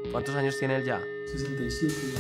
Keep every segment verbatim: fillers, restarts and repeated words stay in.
¿Cuántos años tiene él ya? sesenta y siete ya.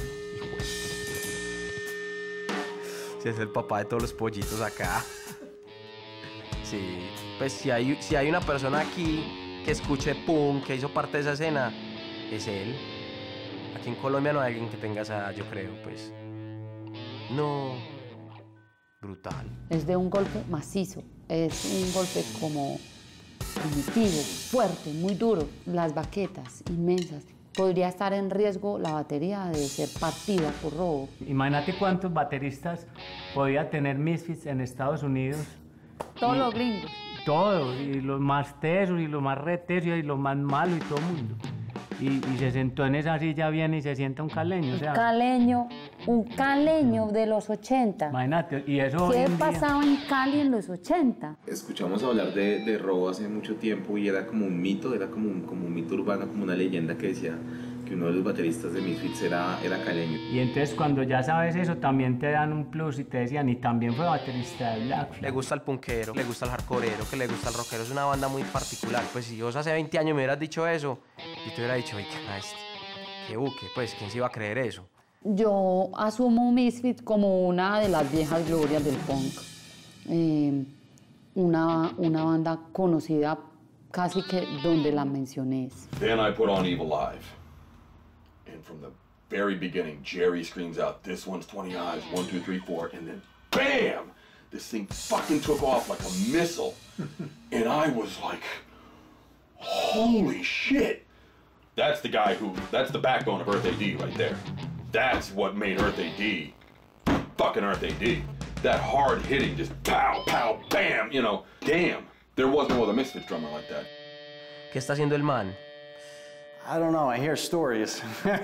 Si es el papá de todos los pollitos acá. Sí, pues si hay, si hay una persona aquí que escuche Pum, que hizo parte de esa escena, es él. Aquí en Colombia no hay alguien que tenga esa edad, yo creo, pues. No. Brutal. Es de un golpe macizo, es un golpe como primitivo, fuerte, muy duro. Las baquetas inmensas. Podría estar en riesgo la batería de ser partida por robo. Imagínate cuántos bateristas podía tener Misfits en Estados Unidos. Todos y, los gringos. Todos, y los más tesos, y los más retesos, y los más malos, y todo el mundo. Y, y se sentó en esa silla bien y se sienta un caleño. O sea, un caleño, un caleño de los ochenta. Imagínate, y eso ¿Qué hoy en pasaba día? en Cali en los ochenta? Escuchamos hablar de, de robo hace mucho tiempo y era como un mito, era como un, como un mito urbano, como una leyenda que decía que uno de los bateristas de Misfits era, era caleño. Y entonces cuando ya sabes eso también te dan un plus y te decían, y también fue baterista de Black Flag. Le gusta el punkero, le gusta el hardcoreero, que le gusta el rockero. Es una banda muy particular. Pues si vos hace veinte años me hubieras dicho eso, y te hubiera dicho, oye, ¿qué este? ¿Qué buque? Pues, ¿quién se iba a creer eso? Yo asumo Misfits como una de las viejas glorias del punk. Eh, una, una banda conocida casi que donde la menciones. Then I put on Evil Live. And from the very beginning, Jerry screams out, "This one's twenty eyes, one, two, three, four," and then BAM! This thing fucking took off like a missile. And I was like, holy shit. That's the guy who, that's the backbone of Earth A D right there. That's what made Earth A D fucking Earth A D. That hard hitting, just pow, pow, bam, you know, damn. There was no other Misfits drummer like that. ¿Qué está haciendo el man? I don't know, I hear stories.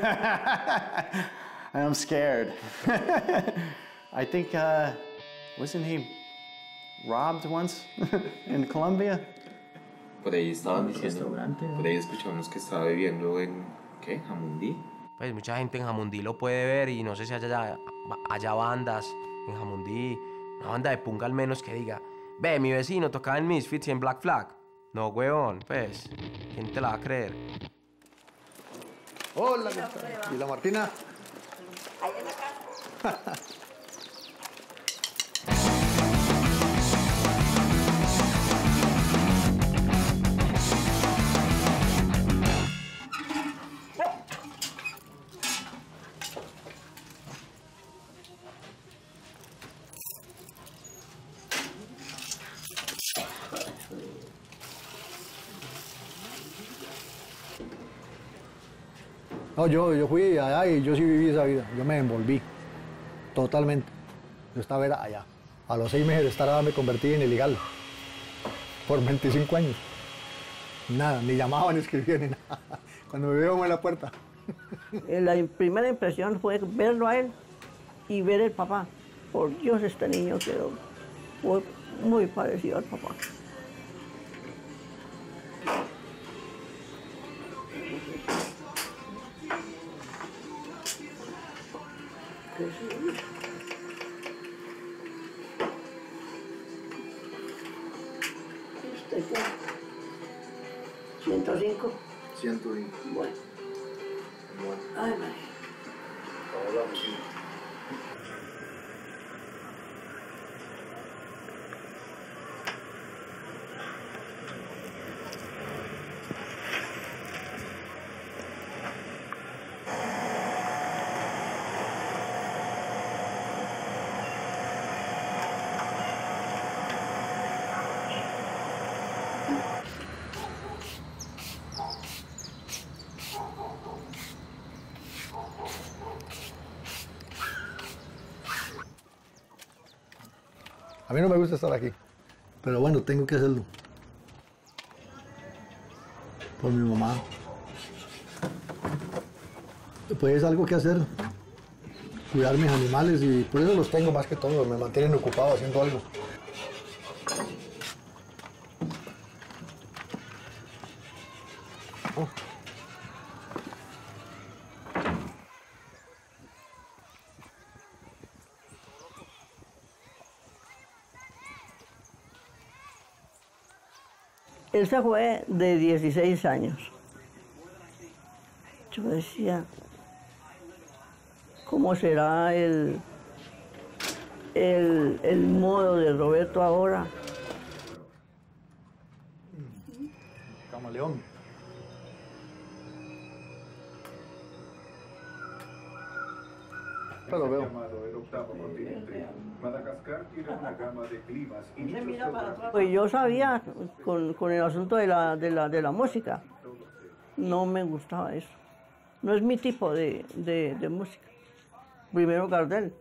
I'm scared. I think, uh, wasn't he robbed once in Colombia? Por ahí estaban diciendo, por ahí escuchamos que estaba viviendo en, ¿qué? Jamundí. Pues mucha gente en Jamundí lo puede ver y no sé si haya, haya bandas en Jamundí, una banda de punk al menos que diga, ve, mi vecino tocaba en Misfits y en Black Flag. No, huevón, pues, ¿quién te la va a creer? Hola, ¿qué tal? ¿Y la Martina? Ahí en la casa. No, yo, yo fui allá y yo sí viví esa vida. Yo me envolví totalmente. Yo estaba era allá. A los seis meses de estar allá me convertí en ilegal. Por veinticinco años. Nada, ni llamaban, ni escribían, ni nada. Cuando me veo en la puerta. La primera impresión fue verlo a él y ver el papá. Por Dios, este niño quedó muy, muy parecido al papá. ¿ciento cinco? ciento cinco. Bueno. Bueno. Ay, María. Hablamos. A mí no me gusta estar aquí, pero bueno, tengo que hacerlo. Por mi mamá. Pues es algo que hacer. Cuidar mis animales y por eso los tengo más que todo. Me mantienen ocupado haciendo algo. Oh. Él se fue de dieciséis años. yo decía, ¿cómo será el, el, el modo de Roberto ahora? Camaleón. Lo veo. El octavo continente. Madagascar tiene una gama de climas y Pues yo sabía con, con el asunto de la, de, la, de la música, no me gustaba eso. No es mi tipo de, de, de música. Primero Gardel.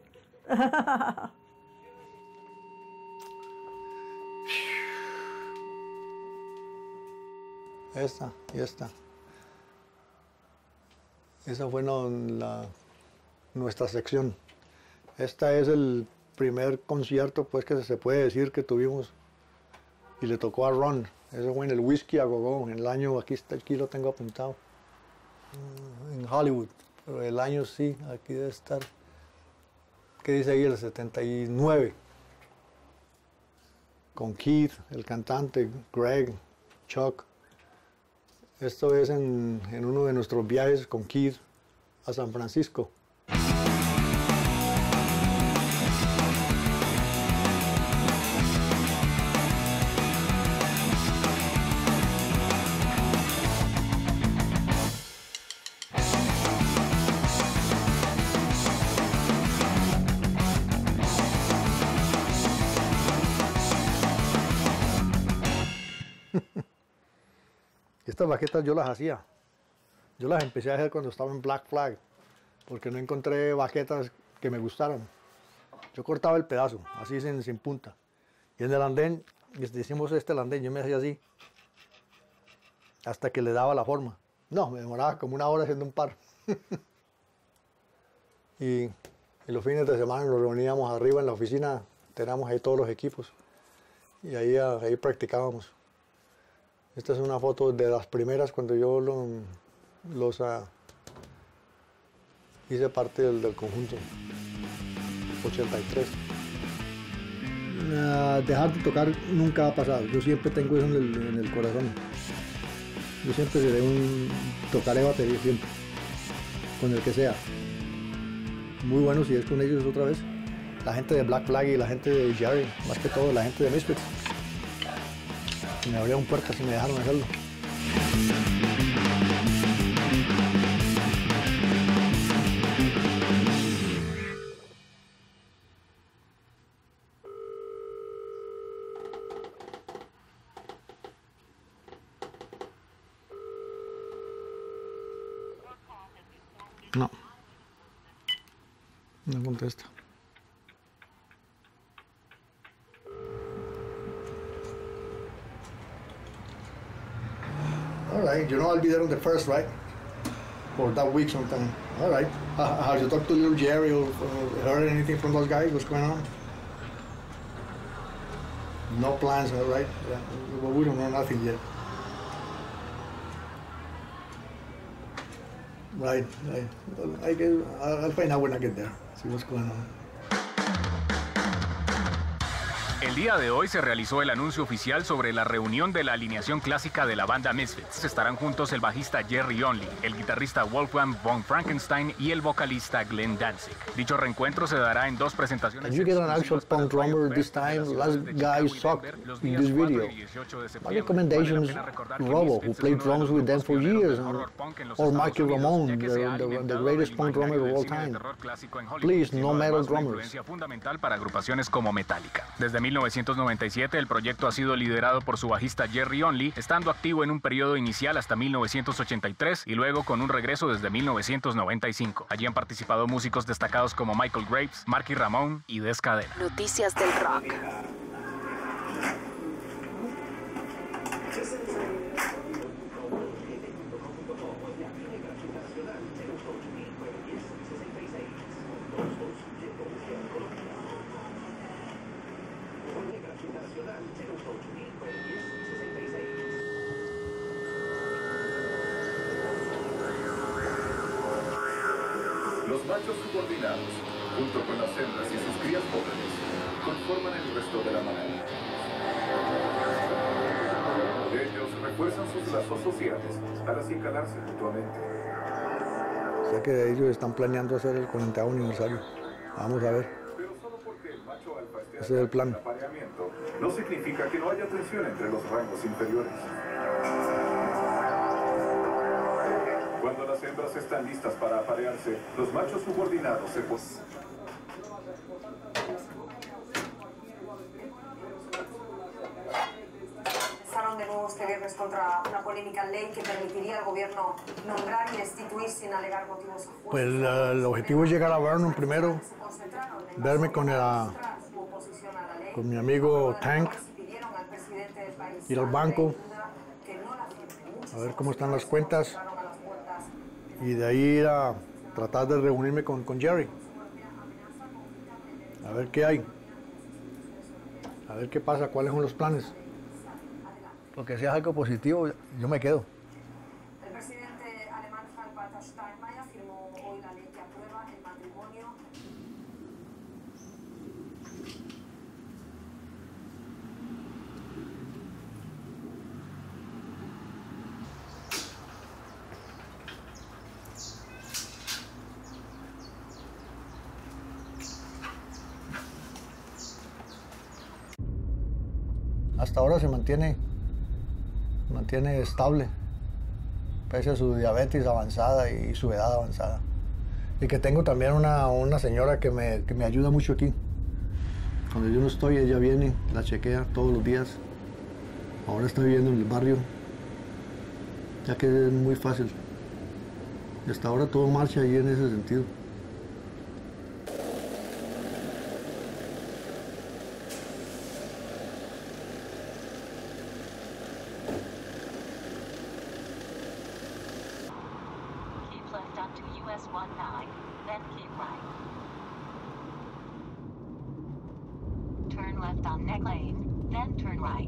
Esta y esta. Esa fue no, la, nuestra sección. Esta es el primer concierto pues que se puede decir que tuvimos y le tocó a Ron. Eso fue en el Whisky a Go-Go, en el año, aquí, está, aquí lo tengo apuntado, en Hollywood. Pero el año sí, aquí debe estar, ¿qué dice ahí? El setenta y nueve. Con Keith, el cantante, Greg, Chuck. Esto es en, en uno de nuestros viajes con Keith a San Francisco. Estas baquetas yo las hacía. Yo las empecé a hacer cuando estaba en Black Flag, porque no encontré baquetas que me gustaran. Yo cortaba el pedazo, así sin, sin punta. Y en el andén, hicimos este andén, yo me hacía así, hasta que le daba la forma. No, me demoraba como una hora haciendo un par. y, y los fines de semana nos reuníamos arriba en la oficina, teníamos ahí todos los equipos, y ahí, ahí practicábamos. Esta es una foto de las primeras cuando yo lo, los uh, hice parte del, del conjunto, ochenta y tres. Uh, dejar de tocar nunca ha pasado, yo siempre tengo eso en el, en el corazón. Yo siempre seré un... tocaré batería siempre, con el que sea. Muy bueno si es con ellos otra vez. La gente de Black Flag y la gente de Jerry, más que todo la gente de Misfits. Me abrieron puertas y me dejaron hacerlo. No. No contesta. All right, you know I'll be there on the first, right? Or that week sometime. All right. Uh, have you talked to little Jerry or uh, heard anything from those guys? What's going on? No plans, all right? Yeah. Well, we don't know nothing yet. Right, right. Well, I guess I'll find out when I get there. See what's going on. El día de hoy se realizó el anuncio oficial sobre la reunión de la alineación clásica de la banda Misfits. Estarán juntos el bajista Jerry Only, el guitarrista Wolfgang von Frankenstein y el vocalista Glenn Danzig. Dicho reencuentro se dará en dos presentaciones. And you get an actual punk drummer this time. Last guy sucked in this video. My recommendation is Robo, who played drums with them for years, and, or Michael Ramone, the, the, the greatest punk drummer of all time. Please, no metal drummers. Fundamental para agrupaciones como Metallica. Desde mil novecientos noventa y siete el proyecto ha sido liderado por su bajista Jerry Only, estando activo en un periodo inicial hasta mil novecientos ochenta y tres y luego con un regreso desde mil novecientos noventa y cinco. Allí han participado músicos destacados como Michael Graves, Marky Ramone y Des Cadena. Noticias del rock. Los machos subordinados, junto con las hembras y sus crías jóvenes, conforman el resto de la manada. Ellos refuerzan sus lazos sociales para así calarse mutuamente. sé que ellos están planeando hacer el cuarenta aniversario. Vamos a ver. Ese es el plan. No significa que no haya tensión entre los rangos inferiores. Cuando las hembras están listas para aparearse, los machos subordinados se posan. Empezaron de nuevo este viernes contra una polémica ley que permitiría al gobierno nombrar y destituir sin alegar motivos justos. Pues uh, el objetivo es llegar a Vernon primero, verme con, el, con mi amigo Tank, ir al banco, a ver cómo están las cuentas y de ahí ir a tratar de reunirme con, con Jerry, a ver qué hay, a ver qué pasa, cuáles son los planes. Porque si es algo positivo, yo me quedo. El presidente alemán Frank-Walter Steinmeier firmó hoy la ley que aprueba el matrimonio. Hasta ahora se mantiene mantiene estable, pese a su diabetes avanzada y su edad avanzada. Y que tengo también una, una señora que me, que me ayuda mucho aquí. Cuando yo no estoy, ella viene, la chequea todos los días. Ahora está viviendo en el barrio, ya que es muy fácil. Y hasta ahora todo marcha ahí en ese sentido. Turn left on Neck Lane, then turn right.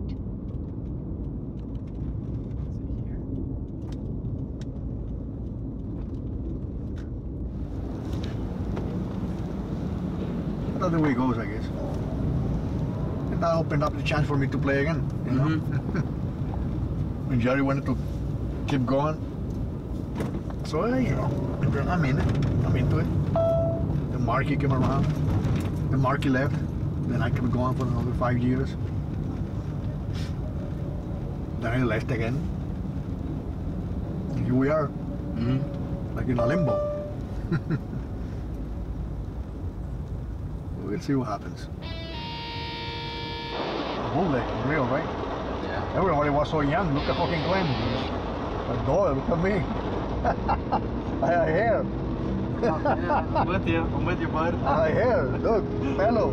That's the way it goes, I guess. And that opened up the chance for me to play again, you know? Mm-hmm. When Jerry wanted to keep going. So, you know, I'm in it. I'm into it. The Marquis came around. The Marquis left. Then I kept going for another five years. Then I left again. And here we are, mm-hmm. like in a limbo. We'll see what happens. Bootleg, real, right? Yeah. Everybody was so young. Look at fucking Glenn. A doll, look at me. I have hair. Oh, yeah, I'm with you. I'm with you, bud. I have hair. Look, fellow.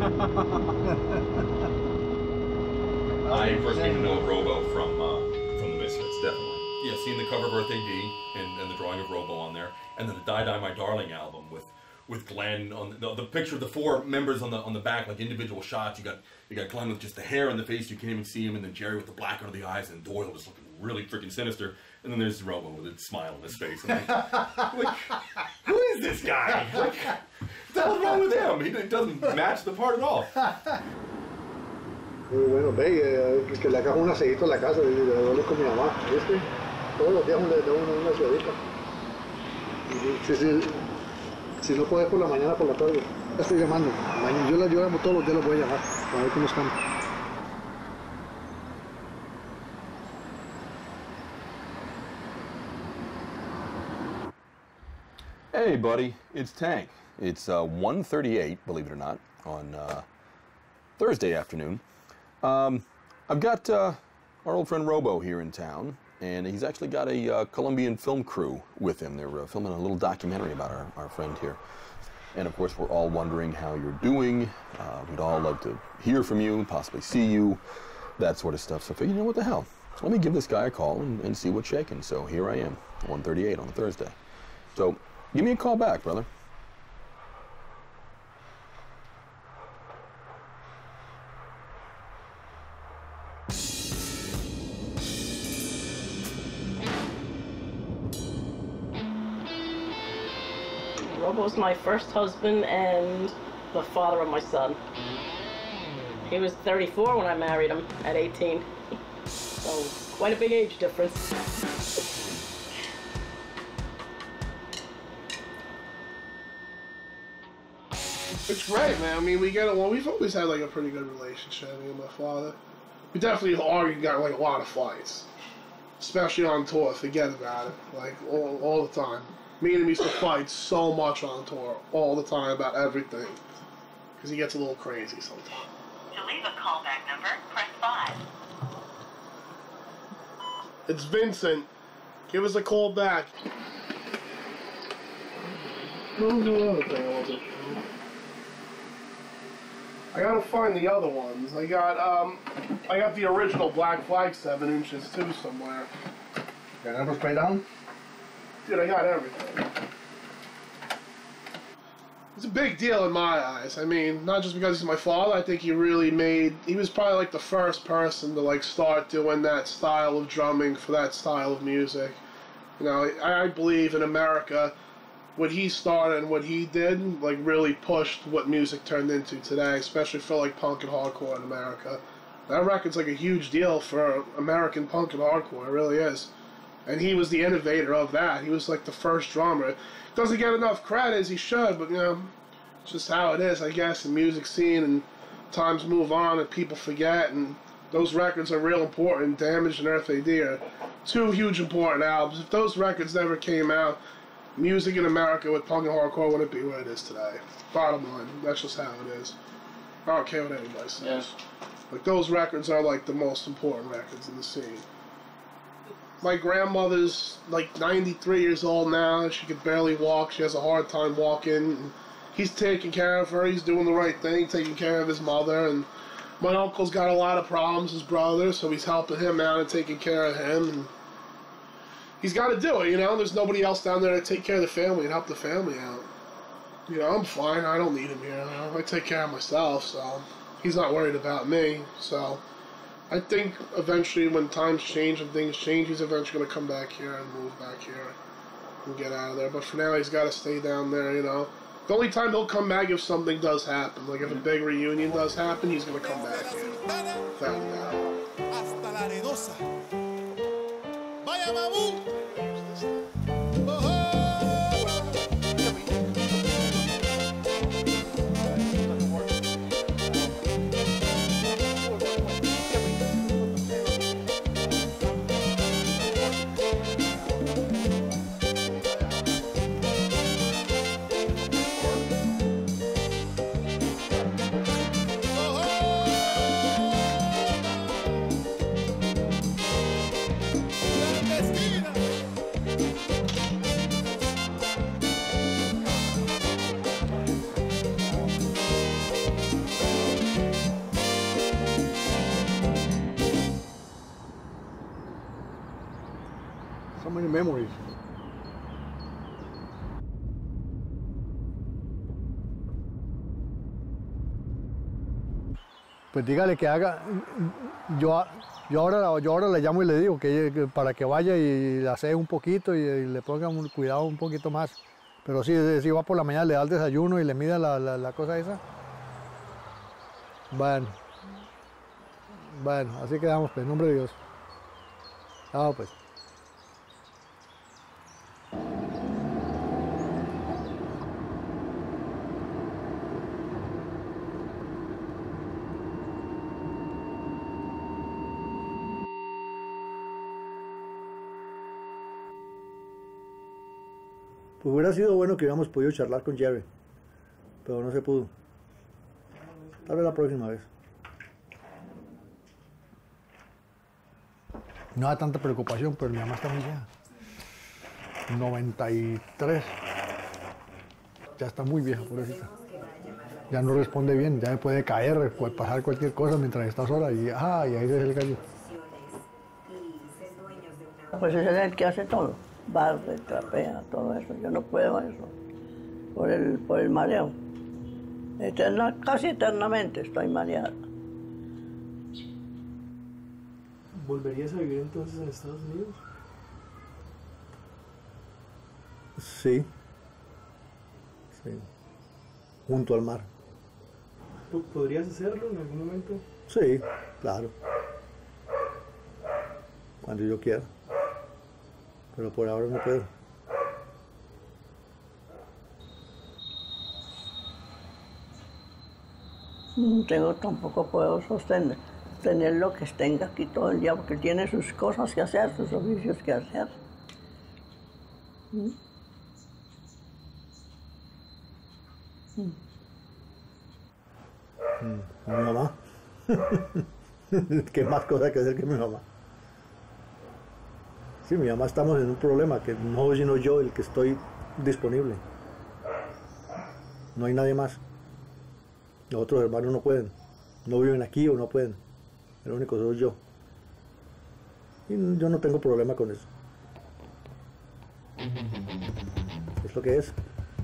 I first came to know Robo from uh, from the Misfits, definitely. Yeah, seeing the cover of Earth A D and, and the drawing of Robo on there, and then the Die Die My Darling album with with Glenn on the, the picture of the four members on the on the back, like individual shots. You got you got Glenn with just the hair on the face, you can't even see him, and then Jerry with the black under the eyes, and Doyle just looking really freaking sinister. And then there's Robo with a smile on his face. And like, like, who is this guy? Like, what the hell's wrong with him? He doesn't match the part at all. Muy bueno, ve, eh, que le hagas un aseguito a la casa, y le doy con mi mamá, ¿viste? Todos los días le doy una, una ciudadita. Si, si, si no puedes por la mañana, por la tarde, la estoy llamando. Yo la llamo todos los días, los voy a llamar, para ver cómo están. Hey, buddy, it's Tank. It's uh, one thirty-eight, believe it or not, on uh, Thursday afternoon. Um, I've got uh, our old friend Robo here in town, and he's actually got a uh, Colombian film crew with him. They're uh, filming a little documentary about our, our friend here. And of course, we're all wondering how you're doing. Uh, we'd all love to hear from you, possibly see you, that sort of stuff. So I figured, you know, what the hell? Let me give this guy a call and, and see what's shaking. So here I am, one thirty-eight on a Thursday. So give me a call back, brother. Robo was my first husband and the father of my son. He was thirty-four when I married him at eighteen. So quite a big age difference. It's great, man. I mean, we get along. We've always had like a pretty good relationship, me and my father. We definitely argued, got like a lot of fights, especially on tour. Forget about it, like all, all the time. Me and him used to fight so much on tour, all the time about everything, because he gets a little crazy sometimes. To leave a callback number, press five. It's Vincent. Give us a call back. What was the other thing I wanted to show? I gotta find the other ones. I got um, I got the original Black Flag seven inches too somewhere. ¿Ya never spray down? Dude, I got everything. It's a big deal in my eyes. I mean, not just because he's my father. I think he really made. He was probably like the first person to like start doing that style of drumming for that style of music. You know, I, I believe in America, what he started and what he did, like, really pushed what music turned into today, especially for, like, punk and hardcore in America. That record's, like, a huge deal for American punk and hardcore. It really is. And he was the innovator of that. He was, like, the first drummer. Doesn't get enough credit as he should, but, you know, it's just how it is, I guess, in music scene, and times move on and people forget, and those records are real important. Damaged and Earth A D are two huge important albums. If those records never came out, music in America with punk and hardcore wouldn't be what it is today. Bottom line, that's just how it is. I don't care what anybody says. Yes. Like, those records are like the most important records in the scene. My grandmother's like ninety-three years old now. She could barely walk. She has a hard time walking. And he's taking care of her. He's doing the right thing, taking care of his mother. And my uncle's got a lot of problems, his brother, so he's helping him out and taking care of him. And he's got to do it, you know? There's nobody else down there to take care of the family and help the family out. You know, I'm fine. I don't need him here. You know? I take care of myself, so he's not worried about me. So I think eventually when times change and things change, he's eventually going to come back here and move back here and get out of there. But for now, he's got to stay down there, you know? The only time he'll come back if something does happen. Like if a big reunion does happen, he's going to come back here. Without a doubt. Vaya Mabu. So many memories. Pues dígale que haga, yo, yo, ahora, yo ahora le llamo y le digo que, que para que vaya y la hace un poquito y, y le ponga un cuidado un poquito más. Pero si, si va por la mañana, le da el desayuno y le mida la, la, la cosa esa. Bueno, bueno, así quedamos, pues, en nombre de Dios. Vamos, pues. Pues hubiera sido bueno que hubiéramos podido charlar con Jerry, pero no se pudo. Tal vez la próxima vez. No da tanta preocupación, pero mi mamá está muy vieja. noventa y tres. Ya está muy vieja, pobrecita. Ya no responde bien, ya puede caer, puede pasar cualquier cosa mientras está sola y, ah, y ahí se le cayó. Pues ese es el que hace todo. Barre, trapea, todo eso. Yo no puedo eso, por el, por el mareo. Eterna, casi eternamente estoy mareada. ¿Volverías a vivir entonces en Estados Unidos? Sí. Sí. Junto al mar. ¿Podrías hacerlo en algún momento? Sí, claro. Cuando yo quiera. Pero por ahora no puedo. No tengo, tampoco puedo sostener tener lo que tenga aquí todo el día, porque tiene sus cosas que hacer, sus oficios que hacer. ¿Mm? Mm. Mi mamá. ¿Qué más cosa que hacer que mi mamá? Sí, mi mamá estamos en un problema, que no soy sino yo el que estoy disponible. No hay nadie más. Los otros hermanos no pueden. No viven aquí o no pueden. El único soy yo. Y yo no tengo problema con eso. Es lo que es.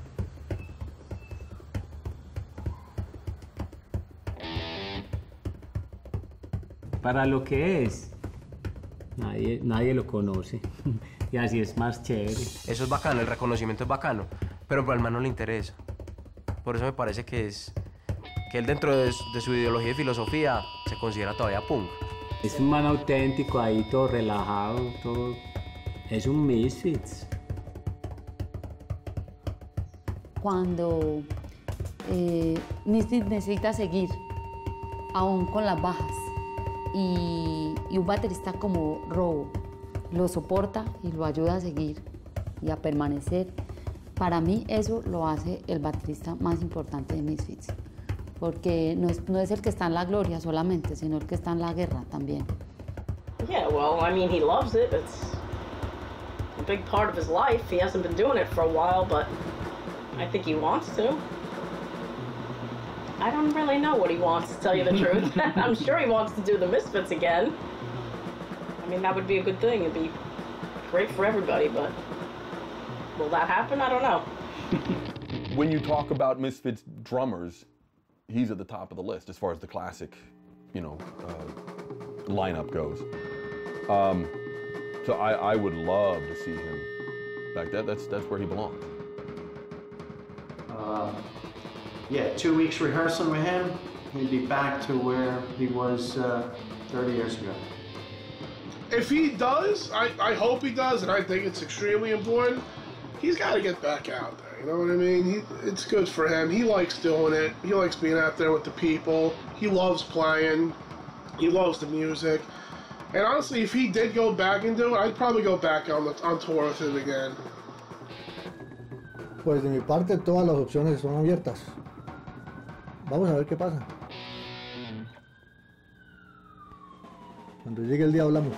Para lo que es, nadie, nadie lo conoce. Y así es más chévere. Eso es bacano, el reconocimiento es bacano, pero al man no le interesa. Por eso me parece que es que él dentro de, de su ideología y filosofía se considera todavía punk. Es un man auténtico ahí, todo relajado, todo... Es un Misfits. Cuando eh, Misfits necesita seguir, aún con las bajas, y, y un baterista como Robo lo soporta y lo ayuda a seguir y a permanecer, para mí eso lo hace el baterista más importante de Misfits, porque no es, no es el que está en la gloria solamente, sino el que está en la guerra también. Yeah, well, I mean, he loves it. It's a big part of his life. He hasn't been doing it for a while, but I think he wants to. I don't really know what he wants, to tell you the truth. I'm sure he wants to do the Misfits again. I mean, that would be a good thing. It'd be great for everybody, but will that happen? I don't know. When you talk about Misfits drummers, he's at the top of the list as far as the classic, you know, uh, lineup goes. Um, so I, I would love to see him back. That, that's, that's where he belongs. Uh, yeah, two weeks rehearsing with him, he'd be back to where he was uh, thirty years ago. If he does, I, I hope he does, and I think it's extremely important, he's got to get back out there, you know what I mean? He, it's good for him. He likes doing it. He likes being out there with the people. He loves playing. He loves the music. And honestly, if he did go back and do it, I'd probably go back on, the, on tour with him again. Pues de mi parte, todas las opciones son abiertas. Vamos a ver qué pasa. Cuando llegue el día hablamos.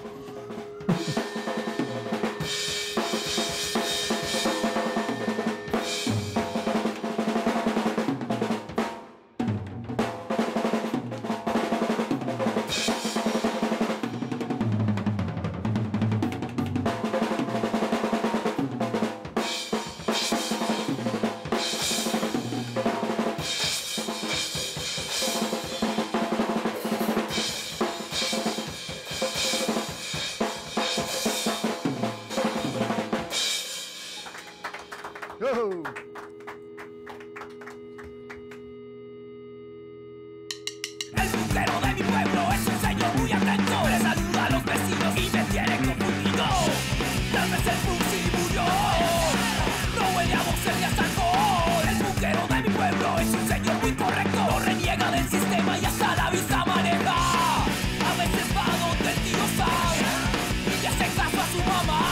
Mamá